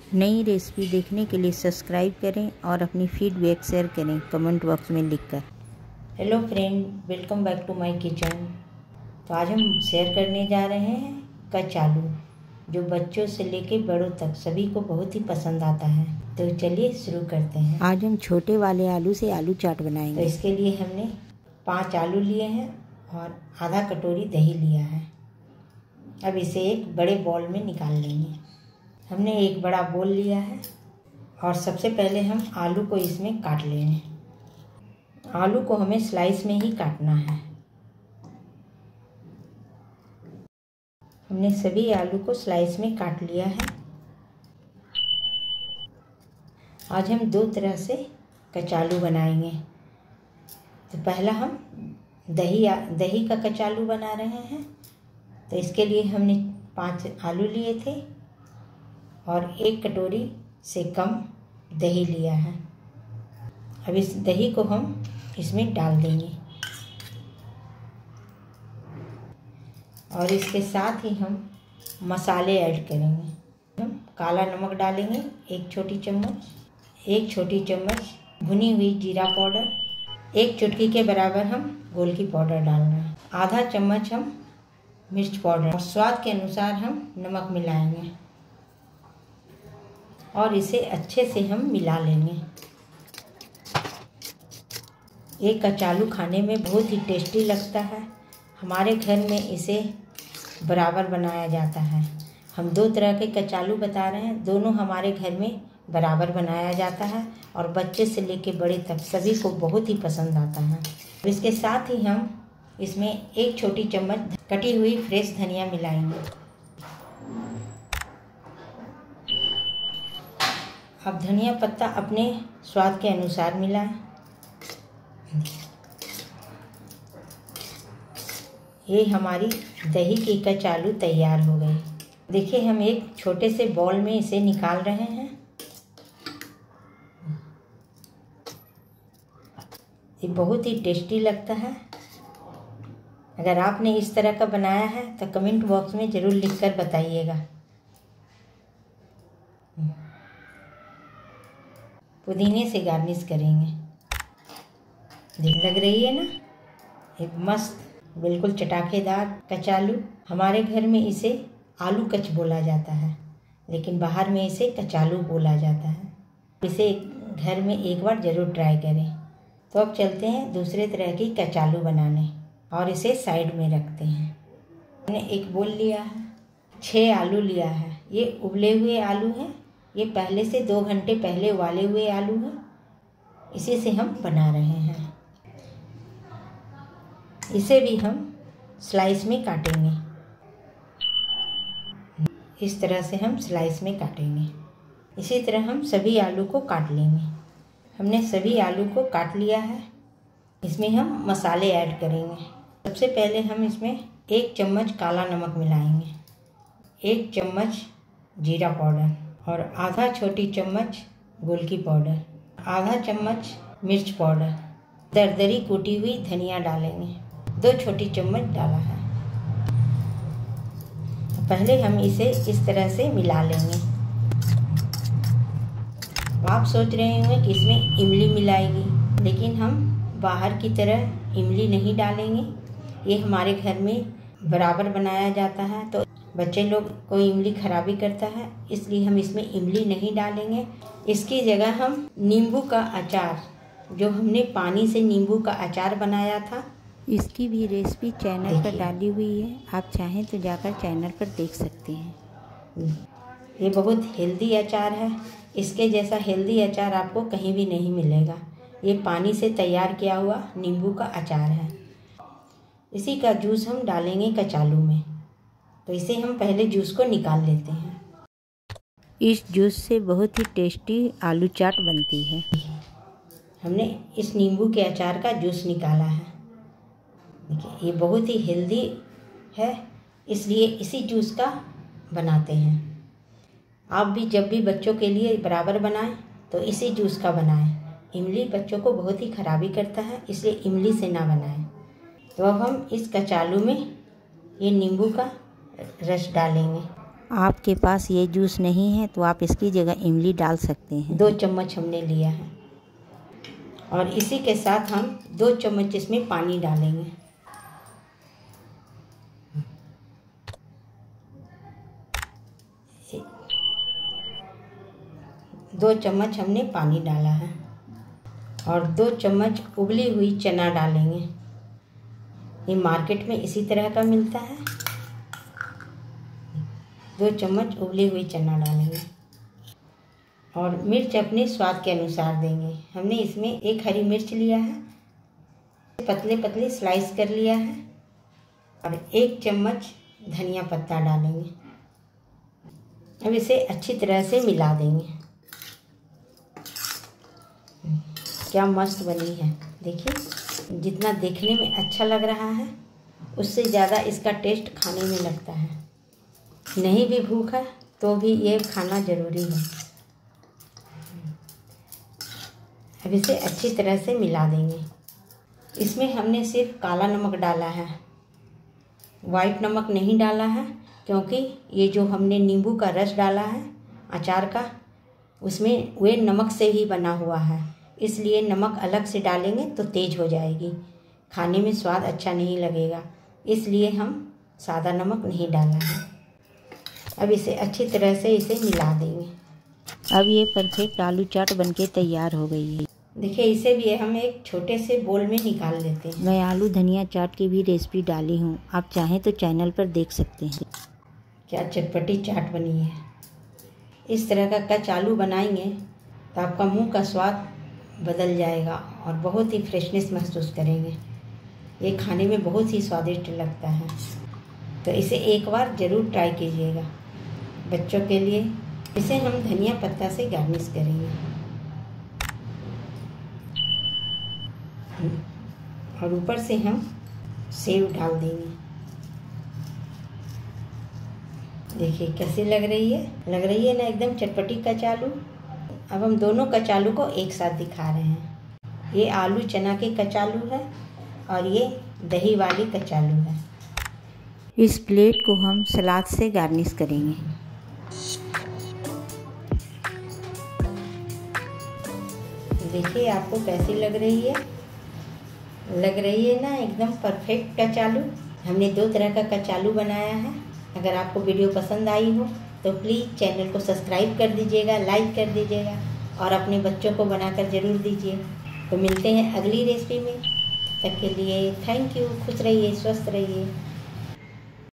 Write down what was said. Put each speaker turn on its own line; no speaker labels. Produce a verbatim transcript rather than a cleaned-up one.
नई रेसिपी देखने के लिए सब्सक्राइब करें और अपनी फीडबैक शेयर करें कमेंट बॉक्स में लिखकर। Hello friend, welcome back to my kitchen. तो आज हम शेयर करने जा रहे हैं कचालू, जो बच्चों से लेके बड़ों तक सभी को बहुत ही पसंद आता है। तो चलिए शुरू करते हैं। आज हम छोटे वाले आलू से आलू चाट बनाएंगे। तो इसके लिए हमने पाँच आलू लिए हैं और आधा कटोरी दही लिया है। अब इसे एक बड़े बाउल में निकाल लेंगे। हमने एक बड़ा बोल लिया है और सबसे पहले हम आलू को इसमें काट लेंगे। आलू को हमें स्लाइस में ही काटना है। हमने सभी आलू को स्लाइस में काट लिया है। आज हम दो तरह से कचालू बनाएंगे। तो पहला हम दही दही का कचालू बना रहे हैं। तो इसके लिए हमने पांच आलू लिए थे और एक कटोरी से कम दही लिया है। अब इस दही को हम इसमें डाल देंगे और इसके साथ ही हम मसाले ऐड करेंगे। हम काला नमक डालेंगे एक छोटी चम्मच, एक छोटी चम्मच भुनी हुई जीरा पाउडर, एक चुटकी के बराबर हम गोल की पाउडर डाल रहे हैं, आधा चम्मच हम मिर्च पाउडर और स्वाद के अनुसार हम नमक मिलाएंगे और इसे अच्छे से हम मिला लेंगे। ये कचालू खाने में बहुत ही टेस्टी लगता है। हमारे घर में इसे बराबर बनाया जाता है। हम दो तरह के कचालू बता रहे हैं, दोनों हमारे घर में बराबर बनाया जाता है और बच्चे से लेके बड़े तक सभी को बहुत ही पसंद आता है। इसके साथ ही हम इसमें एक छोटी चम्मच कटी हुई फ्रेश धनिया मिलाएंगे। अब धनिया पत्ता अपने स्वाद के अनुसार मिलाएं। ये हमारी दही की कचालू तैयार हो गई। देखिए, हम एक छोटे से बाउल में इसे निकाल रहे हैं। ये बहुत ही टेस्टी लगता है। अगर आपने इस तरह का बनाया है तो कमेंट बॉक्स में ज़रूर लिखकर बताइएगा। पुदीने से गार्निश करेंगे। लग रही है ना, एक मस्त बिल्कुल चटाकेदार कचालू। हमारे घर में इसे आलू कच बोला जाता है, लेकिन बाहर में इसे कचालू बोला जाता है। इसे घर में एक बार ज़रूर ट्राई करें। तो अब चलते हैं दूसरे तरह की कचालू बनाने और इसे साइड में रखते हैं। मैंने एक बोल लिया है, छः आलू लिया है। ये उबले हुए आलू हैं। ये पहले से दो घंटे पहले उबाले हुए आलू हैं। इसी से हम बना रहे हैं। इसे भी हम स्लाइस में काटेंगे। इस तरह से हम स्लाइस में काटेंगे। इसी तरह हम सभी आलू को काट लेंगे। हमने सभी आलू को काट लिया है। इसमें हम मसाले ऐड करेंगे। सबसे पहले हम इसमें एक चम्मच काला नमक मिलाएंगे, एक चम्मच जीरा पाउडर और आधा छोटी चम्मच गोल की पाउडर, आधा चम्मच मिर्च पाउडर, दरदरी कूटी हुई धनिया डालेंगे, दो छोटी चम्मच डाला है। पहले हम इसे इस तरह से मिला लेंगे। आप सोच रहे होंगे कि इसमें इमली मिलाएगी, लेकिन हम बाहर की तरह इमली नहीं डालेंगे। ये हमारे घर में बराबर बनाया जाता है, तो बच्चे लोग को इमली खराबी करता है, इसलिए हम इसमें इमली नहीं डालेंगे। इसकी जगह हम नींबू का अचार, जो हमने पानी से नींबू का अचार बनाया था, इसकी भी रेसिपी चैनल पर डाली हुई है। आप चाहें तो जाकर चैनल पर देख सकते हैं। ये बहुत हेल्दी अचार है। इसके जैसा हेल्दी अचार आपको कहीं भी नहीं मिलेगा। ये पानी से तैयार किया हुआ नींबू का अचार है। इसी का जूस हम डालेंगे कचालू में। तो इसे हम पहले जूस को निकाल लेते हैं। इस जूस से बहुत ही टेस्टी आलू चाट बनती है। हमने इस नींबू के अचार का जूस निकाला है। देखिए, ये बहुत ही हेल्दी है, इसलिए इसी जूस का बनाते हैं। आप भी जब भी बच्चों के लिए बराबर बनाएं तो इसी जूस का बनाएं। इमली बच्चों को बहुत ही खराबी करता है, इसलिए इमली से ना बनाएं। तो अब हम इस कचालू में ये नींबू का रस डालेंगे
आपके पास ये जूस नहीं है तो आप इसकी जगह इमली डाल सकते हैं।
दो चम्मच हमने लिया है और इसी के साथ हम दो चम्मच इसमें पानी डालेंगे। दो चम्मच हमने पानी डाला है और दो चम्मच उबली हुई चना डालेंगे। ये मार्केट में इसी तरह का मिलता है। दो चम्मच उबली हुई चना डालेंगे और मिर्च अपने स्वाद के अनुसार देंगे। हमने इसमें एक हरी मिर्च लिया है, पतले पतले स्लाइस कर लिया है और एक चम्मच धनिया पत्ता डालेंगे। अब इसे अच्छी तरह से मिला देंगे। क्या मस्त बनी है, देखिए। जितना देखने में अच्छा लग रहा है उससे ज़्यादा इसका टेस्ट खाने में लगता है। नहीं भी भूख है तो भी ये खाना ज़रूरी है। अब इसे अच्छी तरह से मिला देंगे। इसमें हमने सिर्फ काला नमक डाला है, वाइट नमक नहीं डाला है, क्योंकि ये जो हमने नींबू का रस डाला है अचार का, उसमें वे नमक से ही बना हुआ है, इसलिए नमक अलग से डालेंगे तो तेज हो जाएगी, खाने में स्वाद अच्छा नहीं लगेगा, इसलिए हम सादा नमक नहीं डाला है। अब इसे अच्छी तरह से इसे मिला देंगे।
अब ये परफेक्ट आलू चाट बनके तैयार हो गई है।
देखिए, इसे भी हम एक छोटे से बोल में निकाल लेते हैं।
मैं आलू धनिया चाट की भी रेसिपी डाली हूँ, आप चाहें तो चैनल पर देख सकते हैं।
क्या चटपटी चाट बनी है। इस तरह का कच्चा आलू बनाएंगे तो आपका मुंह का स्वाद बदल जाएगा और बहुत ही फ्रेशनेस महसूस करेंगे। ये खाने में बहुत ही स्वादिष्ट लगता है, तो इसे एक बार ज़रूर ट्राई कीजिएगा। बच्चों के लिए इसे हम धनिया पत्ता से गार्निश करेंगे और ऊपर से हम सेव डाल देंगे। देखिए कैसी लग रही है, लग रही है ना एकदम चटपटी कचालू। अब हम दोनों कचालू को एक साथ दिखा रहे हैं। ये आलू चना के कचालू है और ये दही वाली कचालू है।
इस प्लेट को हम सलाद से गार्निश करेंगे।
देखिए आपको कैसी लग रही है, लग रही है ना एकदम परफेक्ट कचालू। हमने दो तरह का कचालू बनाया है। अगर आपको वीडियो पसंद आई हो तो प्लीज़ चैनल को सब्सक्राइब कर दीजिएगा, लाइक कर दीजिएगा और अपने बच्चों को बनाकर ज़रूर दीजिए। तो मिलते हैं अगली रेसिपी में, तब तक के लिए थैंक यू। खुश रहिए, स्वस्थ रहिए।